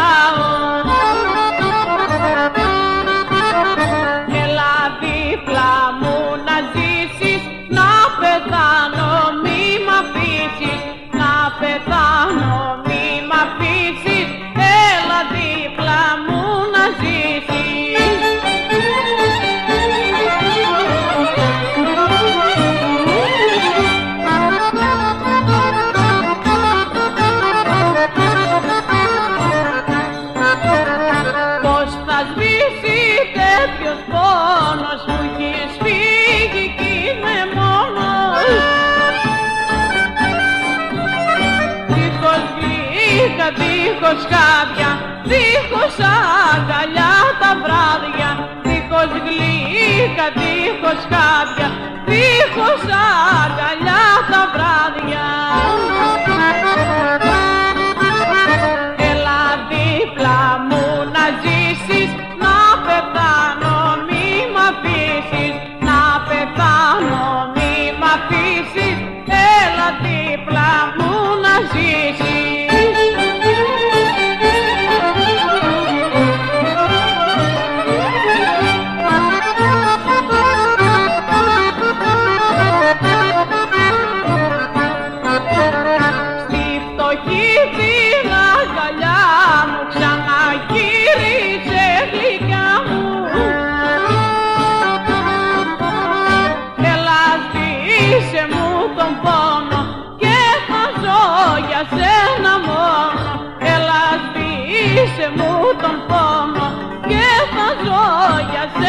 κοιτάω. Έλα δίπλα μου να ζήσεις, να πεθάνω μη μ' αφήσεις, να πεθάνω μη μ' αφήσεις, έλα δίπλα μου να ζήσεις. Πώς θα σβήσει τέτοιος πόνος που έχεις φύγει κι είμαι μόνος, δίχως γλύκα, δίχως χάδια, δίχως αγκαλιά τα βράδια, δίχως γλύκα, δίχως χάδια, δίχως αγκαλιά τα βράδια. Έλα δίπλα μου να ζήσεις, να πεθάνω μη μ' αφήσεις, να πεθάνω μη μ' αφήσεις, έλα δίπλα μου να ζήσεις. Στη φτωχή την αγκαλιά μου ξαναγύρισε γλυκιά μου, έλα σβήσε μου τον πόνο και θα ζω για σένα μόνο, έλα σβήσε μου τον πόνο και θα ζω για σένα.